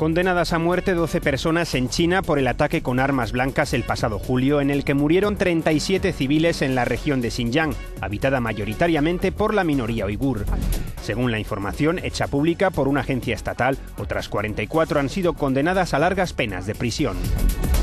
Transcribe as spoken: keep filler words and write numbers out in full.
Condenadas a muerte doce personas en China por el ataque con armas blancas el pasado julio, en el que murieron treinta y siete civiles en la región de Xinjiang, habitada mayoritariamente por la minoría uigur. Según la información hecha pública por una agencia estatal, otras cuarenta y cuatro han sido condenadas a largas penas de prisión.